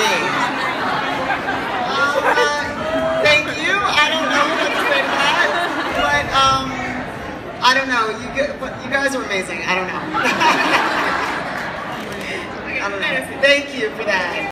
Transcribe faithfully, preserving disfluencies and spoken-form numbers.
me. Um, uh, thank you. I don't know what to say to that, but um, I don't know. You you guys are amazing. I don't know. I don't know. Thank you for that.